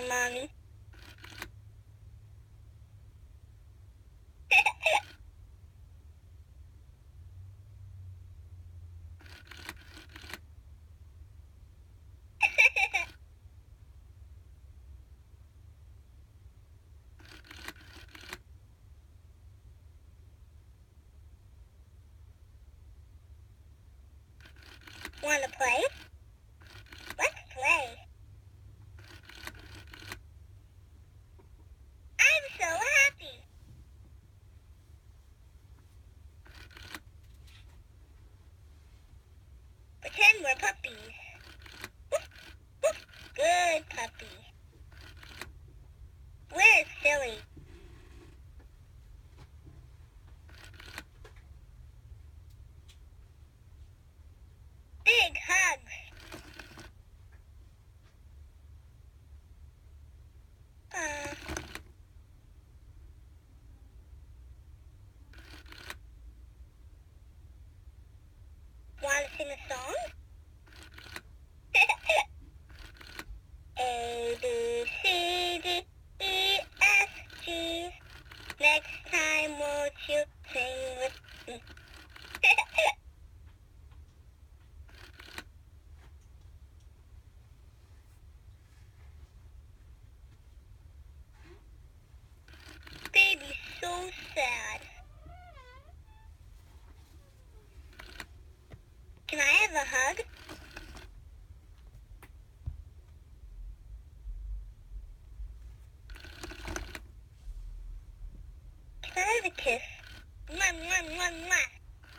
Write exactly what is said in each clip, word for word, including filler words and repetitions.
Mommy. Wanna play? Let's play. I'm so happy. Pretend we're puppies. Good puppy. Where's Silly? Big hugs. Uh, wanna sing a song? A, B, C, D, E, F, G. Next time won't you sing with me? Baby's so sad. Can I have a hug? Can I have a kiss? Mwah, mwah, mwah, mwah.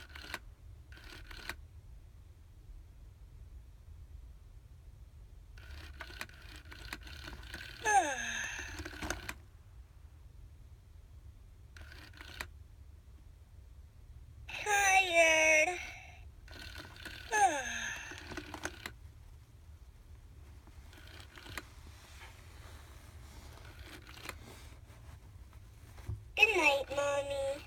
Tired. Good night, Mommy.